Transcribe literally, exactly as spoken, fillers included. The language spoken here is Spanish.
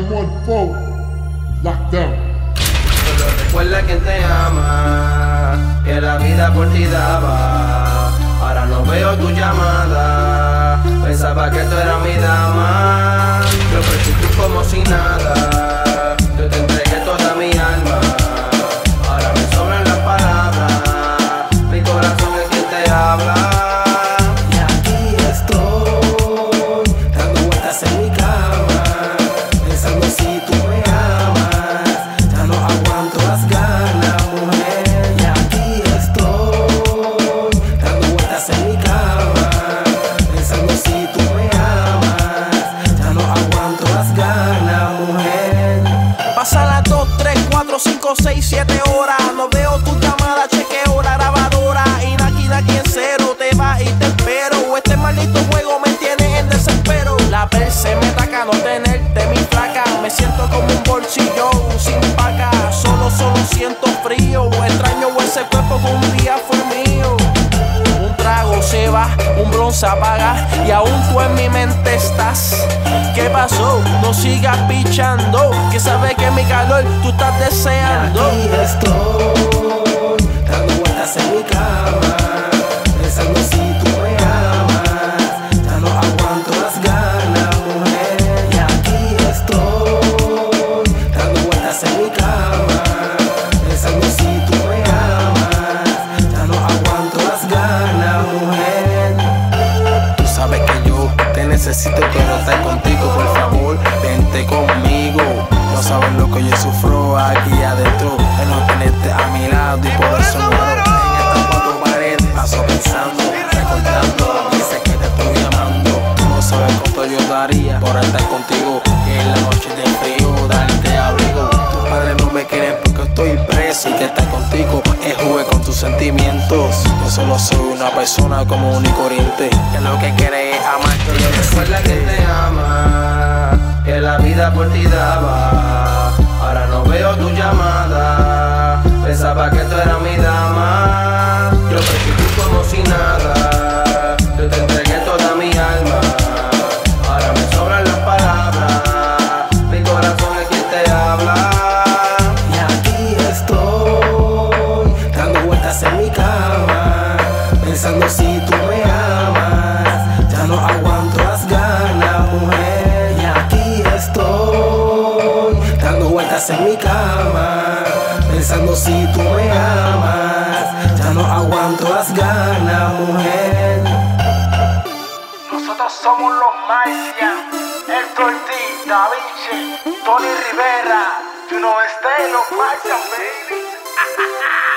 one four, lockdown. Solo recuerda quien te ama, que la vida por ti daba. Ahora no veo tu llamada, pensaba que tú eras mi dama. Yo ofrecí tú como si nada, yo te entregué toda mi alma. Ahora me sobran las palabras, mi corazón es quien te habla. Y aquí estoy, dando vueltas en mi cama, pensando si tú me amas. Ya no aguanto las ganas, mujer. Y aquí estoy, dando vueltas en mi cama, pensando si tú me amas. Ya no aguanto las ganas, mujer. Pasan las dos, tres, cuatro, cinco, seis, siete horas. No veo tu llamada, chequeo la grabadora. Y naki naki en cero, te va y te espero. Este maldito juego me tiene en desespero. La vez se me taca no tenerte mi flaca. Me siento como un bolsillo sin paca. Solo, solo siento frío. Extraño ese cuerpo que un día fue mío. Un trago se va, un bronce apaga y aún tú en mi mente estás. ¿Qué pasó? No sigas pichando, que sabes que mi calor tú estás deseando. Aquí estoy, dando vueltas en mi cama, pensando si tú me amas. Ya no aguanto las ganas, mujer. Y aquí estoy, dando vueltas en mi cama, pensando si tú me amas. Ya no aguanto las ganas, mujer. Tú sabes que yo te necesito, quiero estar contigo, por favor, vente conmigo. No sabes lo que yo sufro aquí adentro, de no tenerte a mi lado y por eso muero en estas cuatro paredes. Paso pensando, recordando, dice que te estoy amando. Tú no sabes cuánto yo daría por estar contigo, que en la noche de frío darte abrigo. Tus padres no me quieren porque estoy preso y que estar contigo es jugar con tus sentimientos. Yo solo soy una persona común y corriente, que lo que quiere es amarte. Solo recuerda que te ama, que la vida por ti daba. Ahora no veo tu llamada, pensaba que tú eras mi dama. Yo ofrecí tú como si nada, yo te entregué toda mi alma. Ahora me sobran las palabras, mi corazón es quien te habla. Y aquí estoy, dando vueltas en mi cama, pensando si tú me amas. Ya no aguanto las ganas, mujer. Y aquí estoy, dando vueltas en mi cama, pensando si tú me amas. Ya no aguanto las ganas, mujer. Nosotros somos los Marcian, el Ortiz, Da Vinci, Tony Rivera. You know, stay los Marcian, baby.